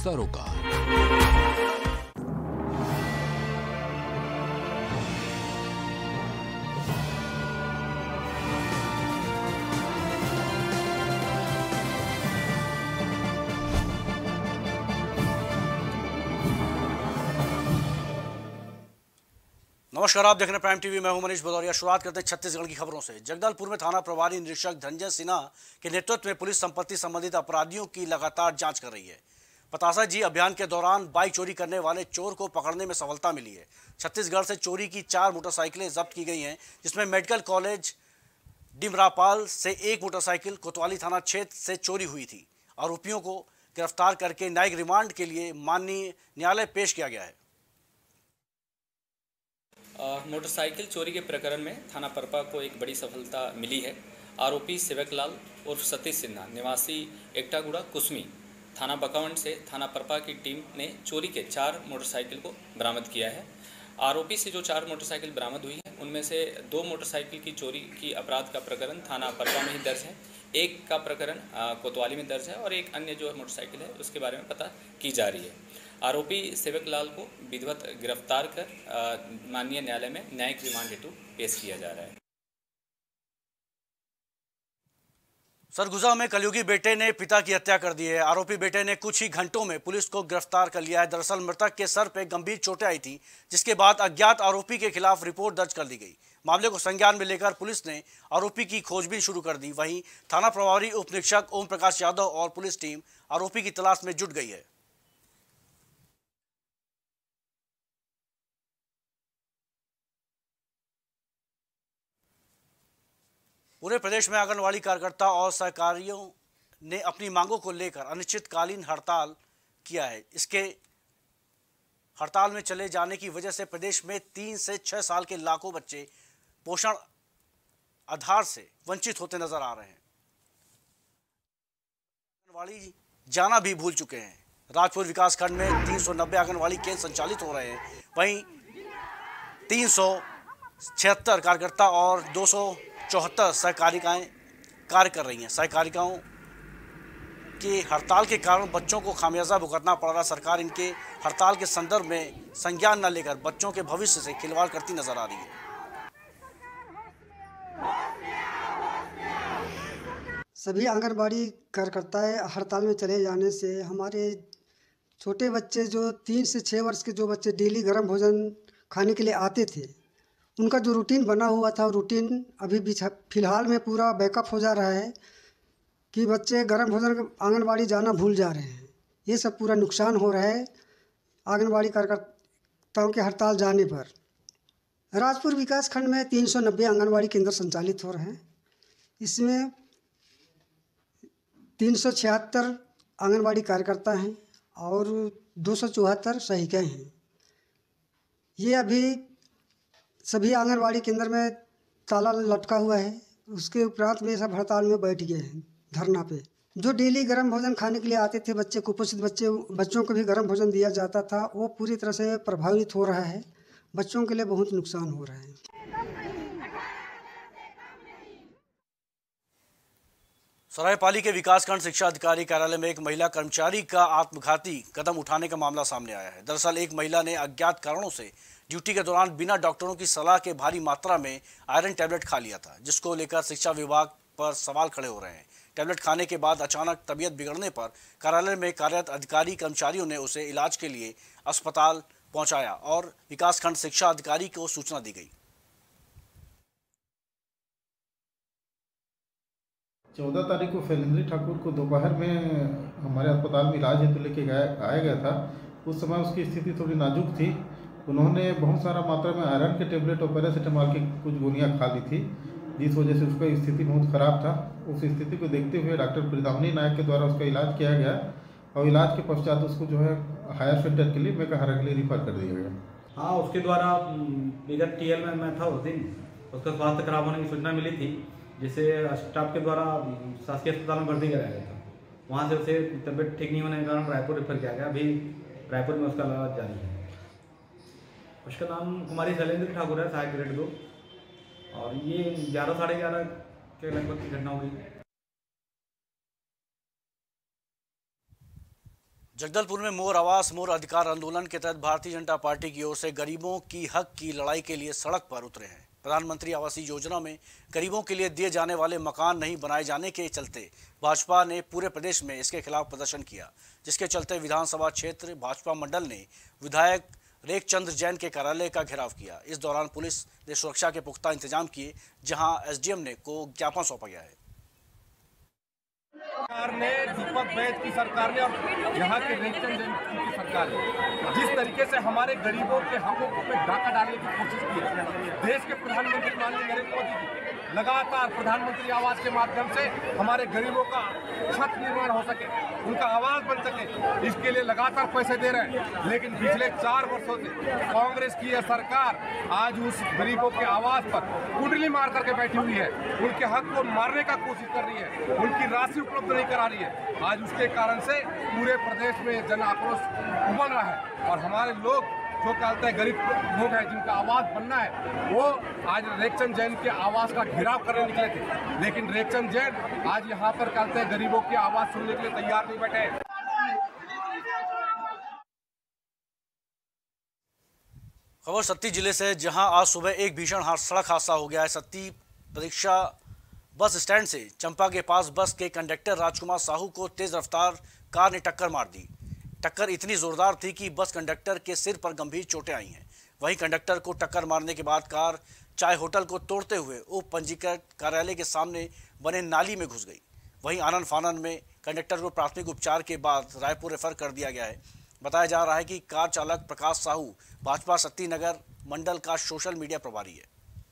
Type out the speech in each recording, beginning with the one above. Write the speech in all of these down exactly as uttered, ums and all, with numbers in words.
सरोकार। नमस्कार, आप देख रहे हैं प्राइम टीवी। मैं हूं मनीष भदौरिया। शुरुआत करते हैं छत्तीसगढ़ की खबरों से। जगदलपुर में थाना प्रभारी निरीक्षक धनंजय सिन्हा के नेतृत्व में पुलिस संपत्ति संबंधित अपराधियों की लगातार जांच कर रही है। पतासा जी अभियान के दौरान बाइक चोरी करने वाले चोर को पकड़ने में सफलता मिली है। छत्तीसगढ़ से चोरी की चार मोटरसाइकिलें जब्त की गई हैं, जिसमें मेडिकल कॉलेज डिमरापाल से एक मोटरसाइकिल कोतवाली थाना क्षेत्र से चोरी हुई थी। आरोपियों को गिरफ्तार करके न्यायिक रिमांड के लिए माननीय न्यायालय पेश किया गया है। मोटरसाइकिल चोरी के प्रकरण में थाना परपा को एक बड़ी सफलता मिली है। आरोपी सेवक लाल उर्फ सतीश सिन्हा निवासी एकटागुड़ा कुसमी थाना बकावंड से थाना परपा की टीम ने चोरी के चार मोटरसाइकिल को बरामद किया है। आरोपी से जो चार मोटरसाइकिल बरामद हुई है, उनमें से दो मोटरसाइकिल की चोरी की अपराध का प्रकरण थाना परपा में ही दर्ज है, एक का प्रकरण कोतवाली में दर्ज है और एक अन्य जो मोटरसाइकिल है उसके बारे में पता की जा रही है। आरोपी सेवक लाल को विधिवत गिरफ्तार कर माननीय न्यायालय में न्यायिक रिमांड हेतु पेश किया जा रहा है। सरगुजा में कलयुगी बेटे ने पिता की हत्या कर दी है। आरोपी बेटे ने कुछ ही घंटों में पुलिस को गिरफ्तार कर लिया है। दरअसल मृतक के सर पे गंभीर चोटें आई थी, जिसके बाद अज्ञात आरोपी के खिलाफ रिपोर्ट दर्ज कर दी गई। मामले को संज्ञान में लेकर पुलिस ने आरोपी की खोजबीन शुरू कर दी। वहीं थाना प्रभारी उप निरीक्षक ओम प्रकाश यादव और पुलिस टीम आरोपी की तलाश में जुट गई है। पूरे प्रदेश में आंगनवाड़ी कार्यकर्ता और सहकारियों ने अपनी मांगों को लेकर अनिश्चितकालीन हड़ताल किया है। इसके हड़ताल में चले जाने की वजह से प्रदेश में तीन से छह साल के लाखों बच्चे पोषण आधार से वंचित होते नजर आ रहे हैं। आंगनवाड़ी जाना भी भूल चुके हैं। राजपुर विकासखंड में तीन सौ नब्बे आंगनवाड़ी केंद्र संचालित हो रहे हैं। वहीं तीन सौ छिहत्तर कार्यकर्ता और दो सौ चौहत्तर सहकारिकाएं कार्य कर रही हैं। सहकारिकाओं की हड़ताल के कारण बच्चों को खामियाजा भुगतना पड़ रहा। सरकार इनके हड़ताल के संदर्भ में संज्ञान न लेकर बच्चों के भविष्य से खिलवाड़ करती नजर आ रही है। सभी आंगनबाड़ी कार्यकर्ताएं हड़ताल में चले जाने से हमारे छोटे बच्चे जो तीन से छः वर्ष के जो बच्चे डेली गर्म भोजन खाने के लिए आते थे, उनका जो रूटीन बना हुआ था, रूटीन अभी भी फिलहाल में पूरा बैकअप हो जा रहा है कि बच्चे गर्म भोजन आंगनबाड़ी जाना भूल जा रहे हैं। ये सब पूरा नुकसान हो रहा है आंगनबाड़ी कार्यकर्ताओं के हड़ताल जाने पर। राजपुर विकासखंड में तीन सौ नब्बे आंगनबाड़ी केंद्र संचालित हो रहे हैं। इसमें तीन सौ छिहत्तर आंगनबाड़ी कार्यकर्ता हैं और दो सौ चौहत्तर सहायिकाएँ हैं। ये अभी सभी आंगनबाड़ी केंद्र में ताला लटका हुआ है। उसके उपरांत में सब हड़ताल में बैठ गए हैं धरना पे। जो डेली गर्म भोजन खाने के लिए आते थे बच्चे, कुपोषित बच्चे, बच्चों को भी गर्म भोजन दिया जाता था, वो पूरी तरह से प्रभावित हो रहा है। बच्चों के लिए बहुत नुकसान हो रहा है। सरायपाली के विकासखंड शिक्षा अधिकारी कार्यालय में एक महिला कर्मचारी का आत्मघाती कदम उठाने का मामला सामने आया है। दरअसल एक महिला ने अज्ञात कारणों से ड्यूटी के दौरान बिना डॉक्टरों की सलाह के भारी मात्रा में आयरन टैबलेट खा लिया था, जिसको लेकर शिक्षा विभाग पर सवाल खड़े हो रहे हैं। टैबलेट खाने के बाद अचानक तबीयत बिगड़ने पर कार्यालय में कार्यरत अधिकारी कर्मचारियों ने उसे इलाज के लिए अस्पताल पहुंचाया और विकासखंड शिक्षा अधिकारी को सूचना दी गई। चौदह तारीख को फैलेंद्री ठाकुर को दोपहर में हमारे अस्पताल में इलाज हेतु लेके गया आया गया था। उस समय उसकी स्थिति थोड़ी नाजुक थी। उन्होंने बहुत सारा मात्रा में आयरन के टेबलेट और पैरासीटामोल की कुछ गोलियां खा ली थी, जिस वजह से उसका स्थिति बहुत ख़राब था। उस स्थिति को देखते हुए डॉक्टर प्रीतामनी नायक के द्वारा उसका इलाज किया गया और इलाज के पश्चात उसको जो है हायर सेंटर के लिए मेकाहारा के लिए रिफर कर दिया गया। हाँ, उसके द्वारा विगत टी एल में मैं था उस दिन, उसका स्वास्थ्य खराब होने की सूचना मिली थी, जिसे स्टाफ के द्वारा शासकीय अस्पताल में भर्ती कराया गया था। वहाँ से उसे तबीयत ठीक नहीं होने के कारण रायपुर रेफर किया गया। अभी रायपुर में उसका इलाज जारी है। उसका नाम कुमारी शैलेंद्र ठाकुर है, सहायक ग्रेड दो, और ये ग्यारह साढ़े ग्यारह के लगभग की घटना हुई। जगदलपुर में मोर आवास मोर अधिकार आंदोलन के तहत भारतीय जनता पार्टी की ओर से गरीबों की हक की लड़ाई के लिए सड़क पर उतरे हैं। प्रधानमंत्री आवास योजना में गरीबों के लिए दिए जाने वाले मकान नहीं बनाए जाने के चलते भाजपा ने पूरे प्रदेश में इसके खिलाफ प्रदर्शन किया, जिसके चलते विधानसभा क्षेत्र भाजपा मंडल ने विधायक रेखचंद्र जैन के कार्यालय का घेराव किया। इस दौरान पुलिस ने सुरक्षा के पुख्ता इंतजाम किए, जहां एसडीएम ने को ज्ञापन सौंपा गया है। सरकार ने दीपक बैद की सरकार ने और यहाँ के रेखचंद्र जैन की सरकार ने जिस तरीके से हमारे गरीबों के हकों पे डाका डालने की कोशिश की है, देश के प्रधानमंत्री माननीय नरेंद्र मोदी जी लगातार प्रधानमंत्री आवास के माध्यम से हमारे गरीबों का छत निर्माण हो सके, उनका आवास बन सके, इसके लिए लगातार पैसे दे रहे हैं। लेकिन पिछले चार वर्षों से कांग्रेस की यह सरकार आज उस गरीबों के आवास पर कुंडली मार करके बैठी हुई है, उनके हक को मारने का कोशिश कर रही है, उनकी राशि उपलब्ध नहीं करा रही है। आज उसके कारण से पूरे प्रदेश में जन आक्रोश उमड़ रहा है और हमारे लोग जो कहते हैं गरीब लोग हैं जिनका आवास बनना है, वो आज रेखचंद्र जैन के आवास का घेराव करने निकले थे। लेकिन रेखचंद्र जैन आज यहाँ पर कहते हैं गरीबों की आवाज सुनने के लिए तैयार नहीं बैठे। खबर सत्ती जिले से, जहां आज सुबह एक भीषण सड़क हादसा हो गया है। सत्ती परीक्षा बस स्टैंड से चंपा के पास बस के कंडक्टर राजकुमार साहू को तेज रफ्तार कार ने टक्कर मार दी। टक्कर इतनी जोरदार थी कि बस कंडक्टर के सिर पर गंभीर चोटें आई हैं। वहीं कंडक्टर को टक्कर मारने के बाद कार चाय होटल को तोड़ते हुए उप पंजीकृत कार्यालय के सामने बने नाली में घुस गई। वहीं आनन फानन में कंडक्टर को प्राथमिक उपचार के बाद रायपुर रेफर कर दिया गया है। बताया जा रहा है कि कार चालक प्रकाश साहू भाजपा सत्ती नगर मंडल का सोशल मीडिया प्रभारी है।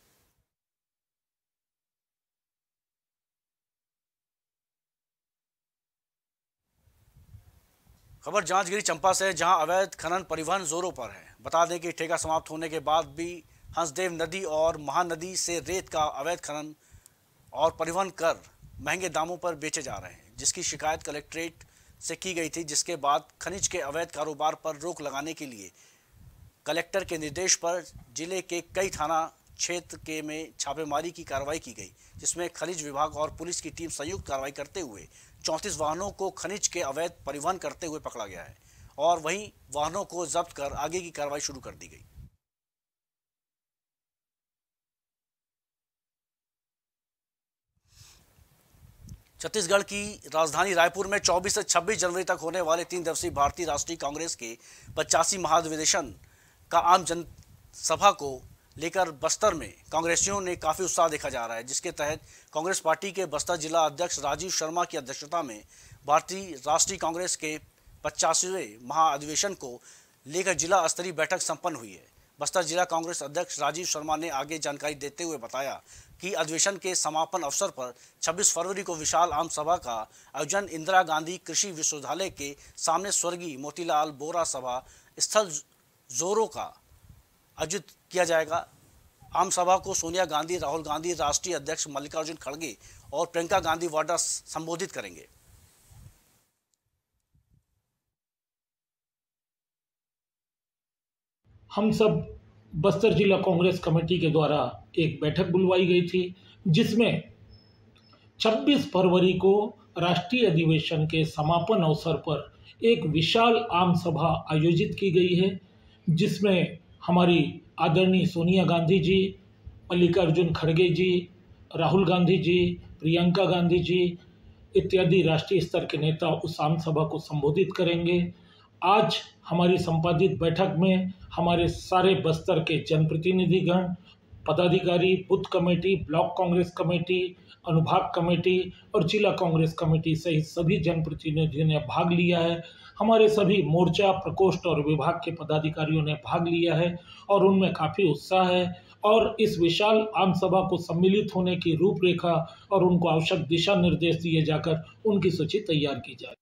खबर जांजगीर चंपा से, जहां अवैध खनन परिवहन जोरों पर है। बता दें कि ठेका समाप्त होने के बाद भी हंसदेव नदी और महानदी से रेत का अवैध खनन और परिवहन कर महंगे दामों पर बेचे जा रहे हैं, जिसकी शिकायत कलेक्ट्रेट से की गई थी। जिसके बाद खनिज के अवैध कारोबार पर रोक लगाने के लिए कलेक्टर के निर्देश पर जिले के कई थाना क्षेत्र के में छापेमारी की कार्रवाई की गई, जिसमें खनिज विभाग और पुलिस की टीम संयुक्त कार्रवाई करते हुए चौंतीस वाहनों को खनिज के अवैध परिवहन करते हुए पकड़ा गया है और वहीं वाहनों को जब्त कर आगे की कार्रवाई शुरू कर दी गई। छत्तीसगढ़ की राजधानी रायपुर में चौबीस से छब्बीस जनवरी तक होने वाले तीन दिवसीय भारतीय राष्ट्रीय कांग्रेस के पचासी महाधिवेशन का आम जनसभा को लेकर बस्तर में कांग्रेसियों ने काफ़ी उत्साह देखा जा रहा है, जिसके तहत कांग्रेस पार्टी के बस्तर जिला अध्यक्ष राजीव शर्मा की अध्यक्षता में भारतीय राष्ट्रीय कांग्रेस के पचासीवें महाअधिवेशन को लेकर जिला स्तरीय बैठक संपन्न हुई है। बस्तर जिला कांग्रेस अध्यक्ष राजीव शर्मा ने आगे जानकारी देते हुए बताया कि अधिवेशन के समापन अवसर पर छब्बीस फरवरी को विशाल आम सभा का आयोजन इंदिरा गांधी कृषि विश्वविद्यालय के सामने स्वर्गीय मोतीलाल बोरा सभा स्थल जोरों का आयोजित किया जाएगा। आम सभा को सोनिया गांधी, राहुल गांधी, राष्ट्रीय अध्यक्ष मल्लिकार्जुन खड़गे और प्रियंका गांधी वाड्रा संबोधित करेंगे। हम सब बस्तर जिला कांग्रेस कमेटी के द्वारा एक बैठक बुलवाई गई थी, जिसमें छब्बीस फरवरी को राष्ट्रीय अधिवेशन के समापन अवसर पर एक विशाल आम सभा आयोजित की गई है, जिसमें हमारी आदरणीय सोनिया गांधी जी, मल्लिकार्जुन खड़गे जी, राहुल गांधी जी, प्रियंका गांधी जी इत्यादि राष्ट्रीय स्तर के नेता उस आम सभा को संबोधित करेंगे। आज हमारी संपादित बैठक में हमारे सारे बस्तर के जनप्रतिनिधिगण, पदाधिकारी, booth committee, block Congress committee, अनुभाग कमेटी और जिला कांग्रेस कमेटी सहित सभी जनप्रतिनिधियों ने भाग लिया है। हमारे सभी मोर्चा, प्रकोष्ठ और विभाग के पदाधिकारियों ने भाग लिया है और उनमें काफ़ी उत्साह है और इस विशाल आम सभा को सम्मिलित होने की रूपरेखा और उनको आवश्यक दिशा निर्देश दिए जाकर उनकी सूची तैयार की जाए।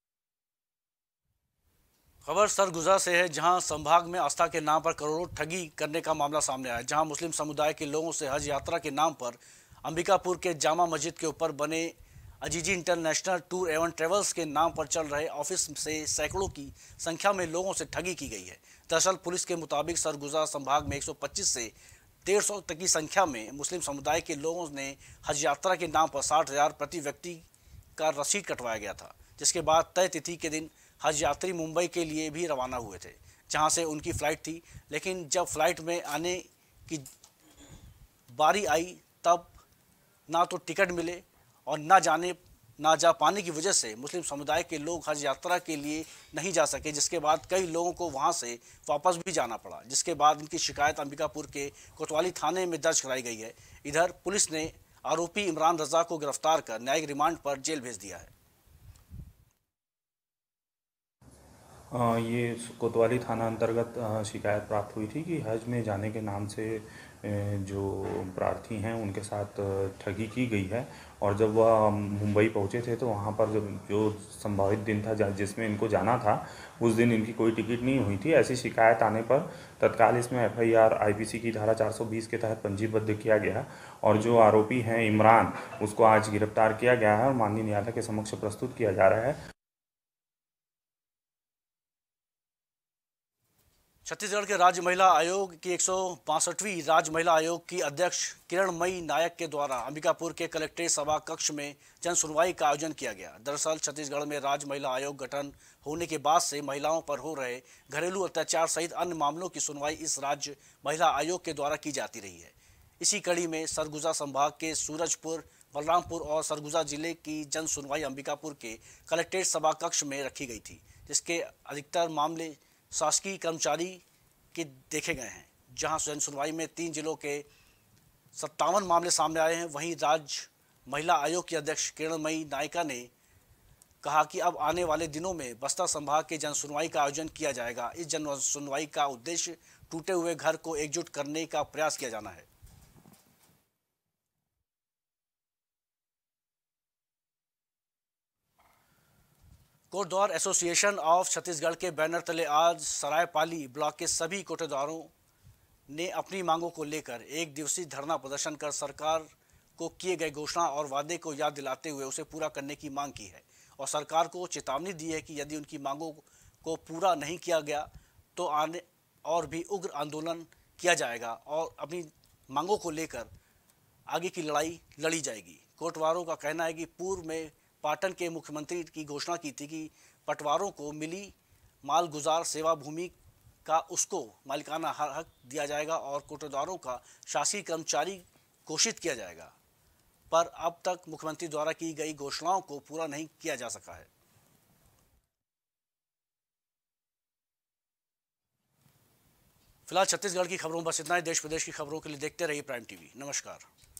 खबर सरगुजा से है, जहां संभाग में आस्था के नाम पर करोड़ों ठगी करने का मामला सामने आया, जहां मुस्लिम समुदाय के लोगों से हज यात्रा के नाम पर अंबिकापुर के जामा मस्जिद के ऊपर बने अजीजी इंटरनेशनल टूर एवं ट्रेवल्स के नाम पर चल रहे ऑफिस से सैकड़ों की संख्या में लोगों से ठगी की गई है। दरअसल पुलिस के मुताबिक सरगुजा संभाग में एक सौ पच्चीस से डेढ़ सौ तक की संख्या में मुस्लिम समुदाय के लोगों ने हज यात्रा के नाम पर साठ हजार प्रति व्यक्ति का रसीद कटवाया गया था, जिसके बाद तय तिथि के दिन हज यात्री मुंबई के लिए भी रवाना हुए थे, जहां से उनकी फ़्लाइट थी। लेकिन जब फ्लाइट में आने की बारी आई तब ना तो टिकट मिले और ना जाने ना जा पाने की वजह से मुस्लिम समुदाय के लोग हज यात्रा के लिए नहीं जा सके, जिसके बाद कई लोगों को वहां से वापस भी जाना पड़ा, जिसके बाद इनकी शिकायत अंबिकापुर के कोतवाली थाने में दर्ज कराई गई है। इधर पुलिस ने आरोपी इमरान रजा को गिरफ्तार कर न्यायिक रिमांड पर जेल भेज दिया है। आ, ये कोतवाली थाना अंतर्गत शिकायत प्राप्त हुई थी कि हज में जाने के नाम से जो प्रार्थी हैं उनके साथ ठगी की गई है, और जब वह मुंबई पहुंचे थे तो वहां पर जब जो संभावित दिन था जिसमें इनको जाना था उस दिन इनकी कोई टिकट नहीं हुई थी। ऐसी शिकायत आने पर तत्काल इसमें F I R I P C की धारा चार सौ बीस के तहत पंजीबद्ध किया गया और जो आरोपी हैं इमरान, उसको आज गिरफ्तार किया गया है और माननीय न्यायालय के समक्ष प्रस्तुत किया जा रहा है। छत्तीसगढ़ के राज्य महिला आयोग की एक सौ बासठवीं राज्य महिला आयोग की अध्यक्ष किरणमयी नायक के द्वारा अंबिकापुर के कलेक्ट्रेट सभा कक्ष में जन सुनवाई का आयोजन किया गया। दरअसल छत्तीसगढ़ में राज्य महिला आयोग गठन होने के बाद से महिलाओं पर हो रहे घरेलू अत्याचार सहित अन्य मामलों की सुनवाई इस राज्य महिला आयोग के द्वारा की जाती रही है। इसी कड़ी में सरगुजा संभाग के सूरजपुर, बलरामपुर और सरगुजा जिले की जन सुनवाई अंबिकापुर के कलेक्ट्रेट सभा कक्ष में रखी गई थी, जिसके अधिकतर मामले शासकीय कर्मचारी के देखे गए हैं। जहां जन सुनवाई में तीन जिलों के सत्तावन मामले सामने आए हैं। वहीं राज्य महिला आयोग की अध्यक्ष किरणमयी नायका ने कहा कि अब आने वाले दिनों में बस्तर संभाग के जन सुनवाई का आयोजन किया जाएगा। इस जन सुनवाई का उद्देश्य टूटे हुए घर को एकजुट करने का प्रयास किया जाना है। कोटद्वार एसोसिएशन ऑफ छत्तीसगढ़ के बैनर तले आज सरायपाली ब्लॉक के सभी कोटेदारों ने अपनी मांगों को लेकर एक दिवसीय धरना प्रदर्शन कर सरकार को किए गए घोषणा और वादे को याद दिलाते हुए उसे पूरा करने की मांग की है और सरकार को चेतावनी दी है कि यदि उनकी मांगों को पूरा नहीं किया गया तो आने और भी उग्र आंदोलन किया जाएगा और अपनी मांगों को लेकर आगे की लड़ाई लड़ी जाएगी। कोटवारों का कहना है कि पूर्व में पाटन के मुख्यमंत्री की घोषणा की थी कि पटवारों को मिली माल गुजार सेवा भूमि का उसको मालिकाना हक दिया जाएगा और कोटेदारों का शासकीय कर्मचारी घोषित किया जाएगा, पर अब तक मुख्यमंत्री द्वारा की गई घोषणाओं को पूरा नहीं किया जा सका है। फिलहाल छत्तीसगढ़ की खबरों बस इतना ही। देश प्रदेश की खबरों के लिए देखते रहिए प्राइम टीवी। नमस्कार।